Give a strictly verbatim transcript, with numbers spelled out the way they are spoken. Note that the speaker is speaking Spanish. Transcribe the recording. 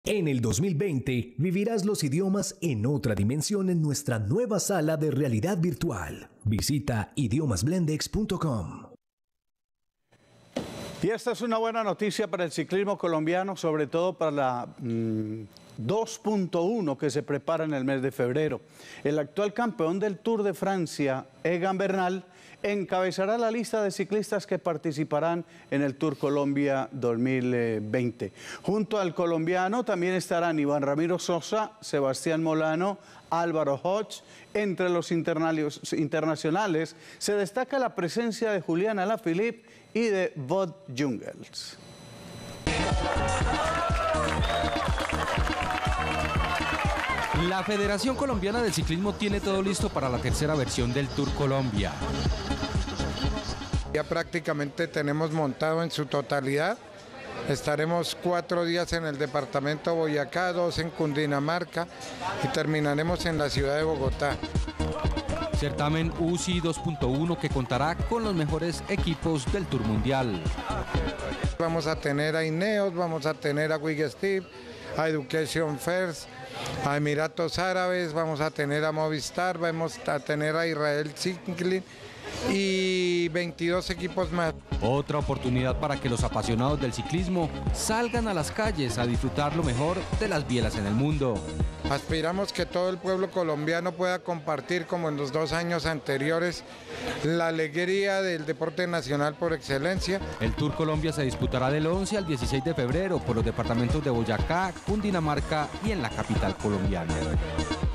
En el dos mil veinte vivirás los idiomas en otra dimensión en nuestra nueva sala de realidad virtual. Visita idiomas blendex punto com. Y esta es una buena noticia para el ciclismo colombiano, sobre todo para la mmm, dos punto uno que se prepara en el mes de febrero. El actual campeón del Tour de Francia, Egan Bernal, encabezará la lista de ciclistas que participarán en el Tour Colombia dos mil veinte. Junto al colombiano también estarán Iván Ramiro Sosa, Sebastián Molano, Álvaro Hodge. Entre los internacionales se destaca la presencia de Julián Alaphilippe y de Wout Jungels. La Federación Colombiana de Ciclismo tiene todo listo para la tercera versión del Tour Colombia. Ya prácticamente tenemos montado en su totalidad. Estaremos cuatro días en el departamento Boyacá, dos en Cundinamarca y terminaremos en la ciudad de Bogotá. Certamen U C I dos punto uno que contará con los mejores equipos del Tour Mundial. Vamos a tener a Ineos, vamos a tener a Quick-Step, a Education First, a Emiratos Árabes, vamos a tener a Movistar, vamos a tener a Israel Cycling y veintidós equipos más. Otra oportunidad para que los apasionados del ciclismo salgan a las calles a disfrutar lo mejor de las bielas en el mundo. Aspiramos que todo el pueblo colombiano pueda compartir, como en los dos años anteriores, la alegría del deporte nacional por excelencia. El Tour Colombia se disputará del once al dieciséis de febrero por los departamentos de Boyacá, Cundinamarca y en la capital colombiana.